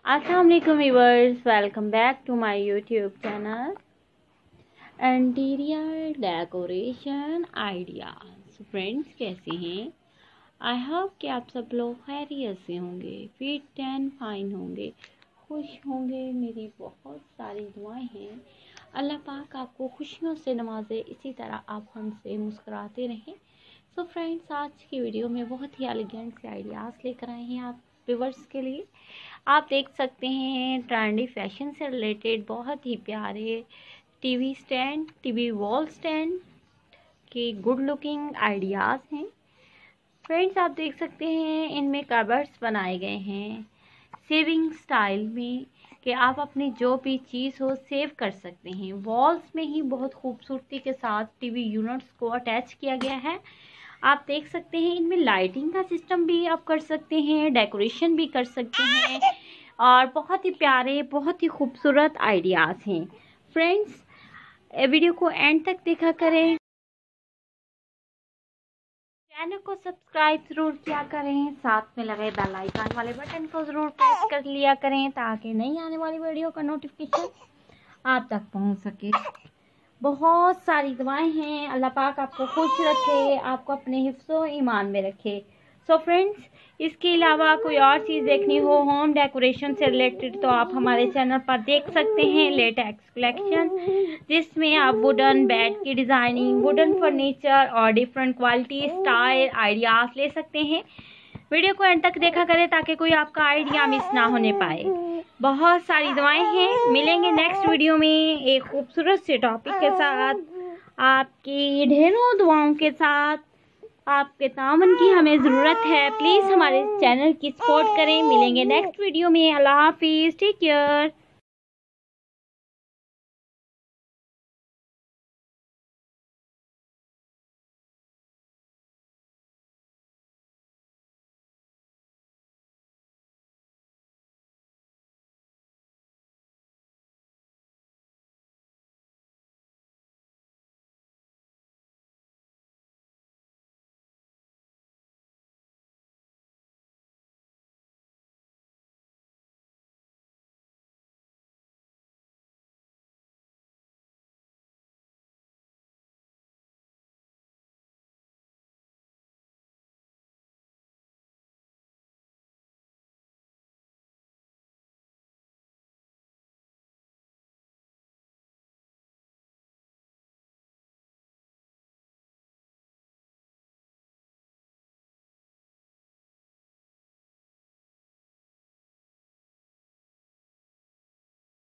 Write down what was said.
अस्सलाम वालेकुम viewers, welcome back to my YouTube channel interior decoration ideas. Friends, कैसे हैं? आई होप कि आप सब लोग खैरियत से होंगे, फिट एंड फाइन होंगे, खुश होंगे। मेरी बहुत सारी दुआएं हैं। अल्लाह पाक आपको खुशियों से नवाजे, इसी तरह आप हमसे मुस्कुराते रहें। सो फ्रेंड्स, आज की वीडियो में बहुत ही एलिगेंट से आइडियाज़ लेकर आए हैं आप व्यूअर्स के लिए। आप देख सकते हैं ट्रेंडी फैशन से रिलेटेड बहुत ही प्यारे TV stand, TV wall stand के गुड लुकिंग आइडियाज़ हैं। फ्रेंड्स, आप देख सकते हैं इनमें कबर्ड्स बनाए गए हैं सेविंग स्टाइल में, कि आप अपनी जो भी चीज़ हो सेव कर सकते हैं। वॉल्स में ही बहुत खूबसूरती के साथ टीवी यूनिट्स को अटैच किया गया है। आप देख सकते हैं इनमें लाइटिंग का सिस्टम भी आप कर सकते हैं, डेकोरेशन भी कर सकते हैं, और बहुत ही प्यारे, बहुत ही खूबसूरत आइडियाज़ हैं। फ्रेंड्स, वीडियो को एंड तक देखा करें, चैनल को सब्सक्राइब ज़रूर किया करें, साथ में लगे बेल आइकन वाले बटन को ज़रूर प्रेस कर लिया करें ताकि नई आने वाली वीडियो का नोटिफिकेशन आप तक पहुंच सके। बहुत सारी दुआएं हैं। अल्लाह पाक आपको खुश रखे, आपको अपने हिफ्ज़ो ईमान में रखे। सो फ्रेंड्स, इसके अलावा कोई और चीज़ देखनी हो होम डेकोरेशन से रिलेटेड तो आप हमारे चैनल पर देख सकते हैं लेटेक्स कलेक्शन, जिसमें आप वुडन बेड की डिज़ाइनिंग, वुडन फर्नीचर और डिफरेंट क्वालिटी स्टाइल आइडियाज़ ले सकते हैं। वीडियो को एंड तक देखा करें ताकि कोई आपका आइडिया मिस ना होने पाए। बहुत सारी दुआएं हैं। मिलेंगे नेक्स्ट वीडियो में एक खूबसूरत से टॉपिक के साथ, आपकी ढेरों दुआओं के साथ। आपके तामन की हमें ज़रूरत है। प्लीज़ हमारे चैनल की सपोर्ट करें। मिलेंगे नेक्स्ट वीडियो में। अल्लाह हाफिज़, टेक केयर।